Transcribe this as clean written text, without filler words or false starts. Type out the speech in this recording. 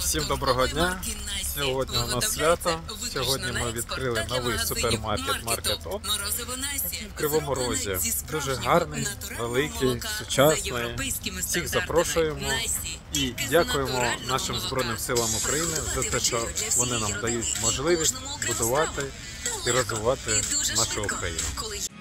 Всім доброго дня! Сьогодні у нас свято. Сьогодні ми відкрили новий супермаркет Маркет Оп в Кривому Розі. Дуже гарний, великий, сучасний. Всіх запрошуємо і дякуємо нашим Збройним силам України за те, що вони нам дають можливість будувати і розвивати нашу Україну.